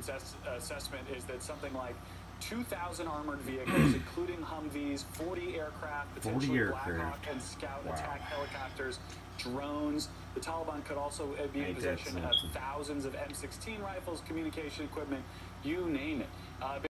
assessment is that something like 2,000 armored vehicles, including Humvees, 40 aircraft, potentially Black Hawk and Scout attack helicopters, drones. The Taliban could also be in possession of thousands of M16 rifles, communication equipment, you name it.